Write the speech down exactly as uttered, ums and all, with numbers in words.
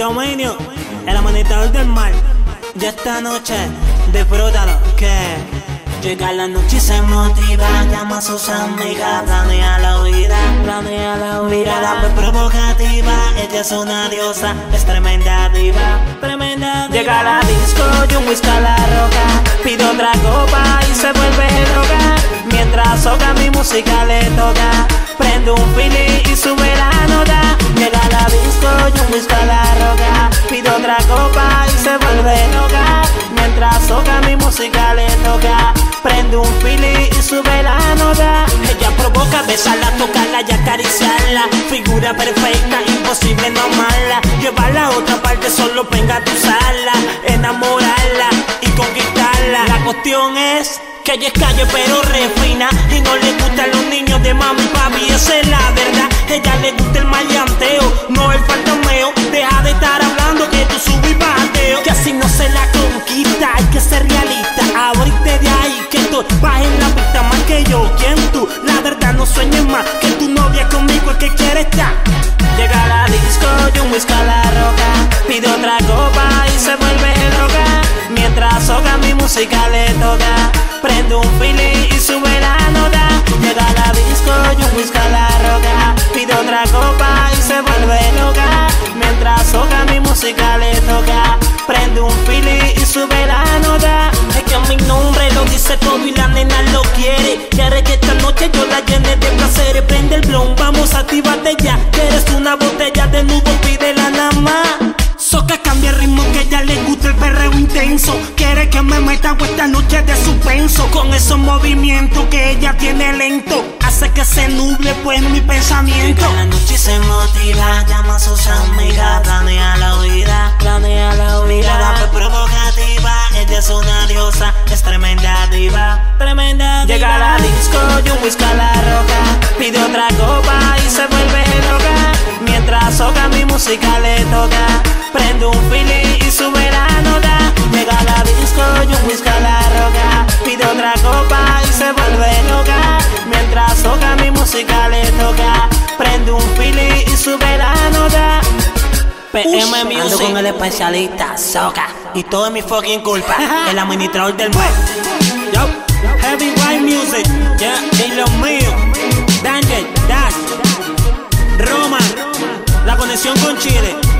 Dominio, el administrador del mal. Ya esta noche, disfrútalo, que llega la noche y se motiva. Llama a sus amigas, planea la vida, planea la vida. Mirada muy provocativa, ella es una diosa, es tremenda diva, tremenda diva. Llega a la disco y un whisky a la roca, pide otra copa y se vuelve loca. Mientras soca mi música le toca, prende un fili y sube la nota. Llega a la disco y un whisky a la roca, pide otra copa y se vuelve loca. Mientras soca mi música le toca, prende un fili y sube la nota. Ella provoca besarla, tocarla y acariciarla. Figura perfecta, imposible no amarla. Llevarla a otra parte, solo venga a usarla, enamorarla y conquistarla. La cuestión es que ella es calle pero refina y no le gustan los niños de mami y papi, esa es la verdad. Ella le gusta el maleanteo, no el fantasmeo. Deja de estar hablando que tú subes y bajateo, que así no se la conquista. Hay que ser realista, abrite de ahí que tú vas en la pista más que yo. ¿Quién tú? La verdad no sueñes más que tu novia conmigo, el que quiere estar. Llega a la disco y un whisky a la roca, pide otra copa y se vuelve loca. Mientras soca mi música le toca, prende un fili y sube la nota. Llega a la disco y un whisky a la roca, pide otra copa y se vuelve loca. Mientras soca mi música le toca, prende un fili y sube la nota. Es que mi nombre lo dice todo y la nena lo quiere. Quiere que esta noche yo la llene de placeres. Prende el blon, vamos, actívate ya, que eres una botella de nubo, pídela nada más. Soca cambia el ritmo, que ella le gusta el perreo intenso. Quiere que me meta esta noche de suspenso, con esos movimientos que ella tiene lento, hace que se nuble pues mi pensamiento. Llega la noche y se motiva, llama a sus amigas, planea la vida, planea la vida. Mirada muy provocativa, ella es una diosa, es tremenda diva, tremenda diva. Llega a la disco y un whisky a la roca, pide otra copa y se vuelve loca. Mientras soca mi música le toca, prende un fili y sube la nota. Llega a la disco y un whisky a la roca, pide otra copa y se vuelve loca. Mientras soca mi música le toca, prende un fili y sube la nota. P M Music, ando con el especialista Soca y todo es mi fucking culpa, el administrador del mal. Yo, Heavy White Music, yeah, y los míos, Danger, Dash, Roma, la conexión con Chile.